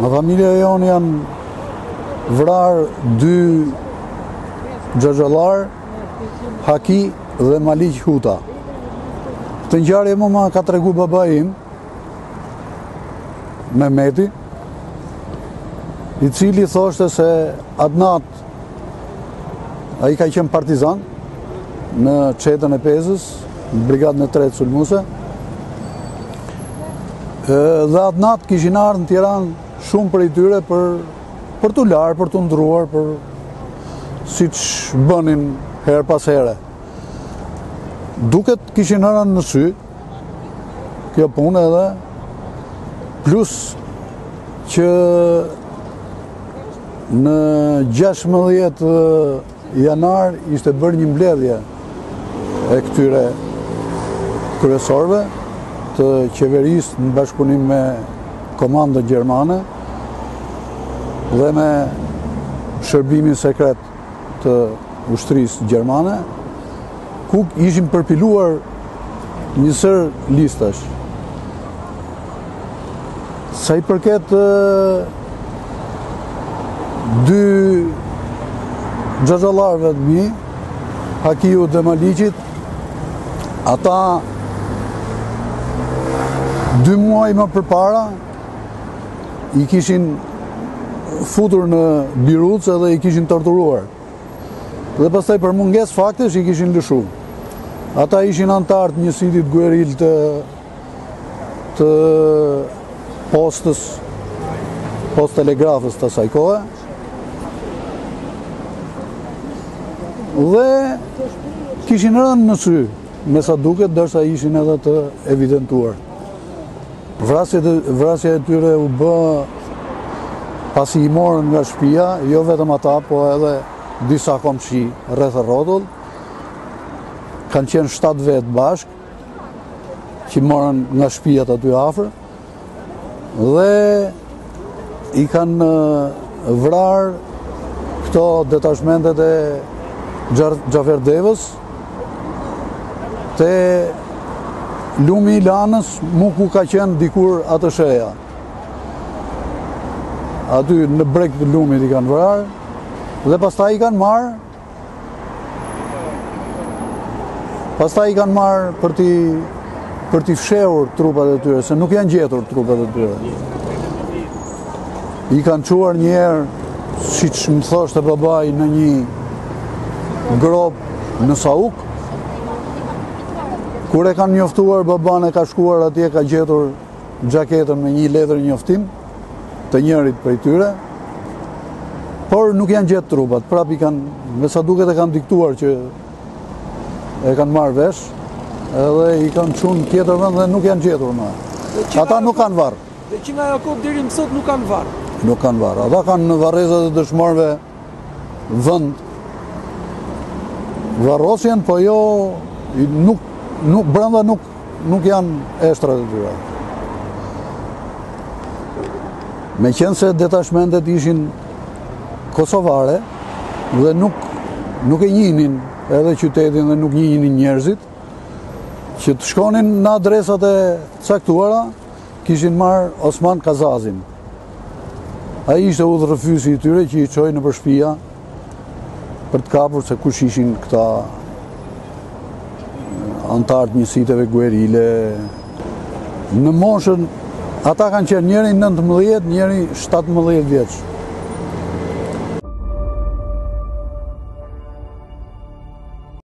Në familja jonë janë vrarë 2 xhaxhallar, Haki dhe Malik Huta. Të ngjarje më ka tregu baba im, Mehmeti, i cili thoshte se Adnat, ai ka qenë partizan në çetën e Pezës, në brigadën e 3 sulmuse, dhe Adnat kishin ardhur në Tiranë shumë për i tyre për t'u larë, për t'u ndruar, për siç bënin her pas here. Duket kishin hënë në sy kjo punë edhe, plus që në 16 janar ishte bërë një mbledhje e këtyre kryesorëve të qeverisë në bashkëpunim me komandën gjermane dhe me shërbimin sekret të ushtrisë gjermane, ku ishin përpiluar një sër listash. Sa i përket 2 xhaxhallarëve të mi, Hakiu dhe Malikit, ata 2 muaj më përpara i kishin futur në Biruc edhe i kishin torturuar. Dhe pastaj për mungesë faktesh i kishin lëshu. Ata ishin antar të njësitit gueril të postës, post telegrafës të asaj kohe. Dhe kishin rënë në sy, me sa duket, dërsa ishin edhe të evidentuar. Vrasja e tyre u bë pasi i morën nga shtëpia, jo vetëm ata, po edhe disa komshi rreth e rrotull. Kanë qenë 7 vetë bashk, që morën nga shtëpiat aty afër, dhe i kanë vrarë këto detashmentet e Gjaferdevës te lumi i Lanës, mu ku ka qenë dikur atë sheja. Aty në breg të lumit i kanë vrarë, dhe pastaj i kanë marë për t'i fshehur trupat e tyre, se nuk janë gjetur trupat e tyre. I kanë quar njerë, siç më thoshte babai, në një grop në Sauk. Kur e kanë njoftuar, baban e ka shkuar atje, ka gjetur xhaketën me një letër njoftim të njërit prej tyre, por nuk janë gjetur trupat. Prap i kanë, me sa duket e kanë diktuar që e kanë marrë vesh, edhe i kanë çunë tjetër vend dhe nuk janë gjetur më. Ata nuk kanë varr. Dhe që nga Jakub deri më sot nuk kanë varr. Nuk kanë varr. Ata kanë në varrezat e dëshmorëve vend. Varrosjen, po jo, brenda nuk janë eshtrat e tyre. Meqense detashmentet ishin kosovare dhe nuk e njihnin edhe qytetin dhe nuk njihnin njerëzit, që të shkonin në adresat e caktuara, kishin marrë Osman Kazazin. Ai ishte udhërrëfyesi i tyre që i çoi nëpër shtëpia për të kapur se kush ishin këta antar të njësiteve guerile. Në moshën, ata kanë qenë njëri 19, njëri 17 vjeç.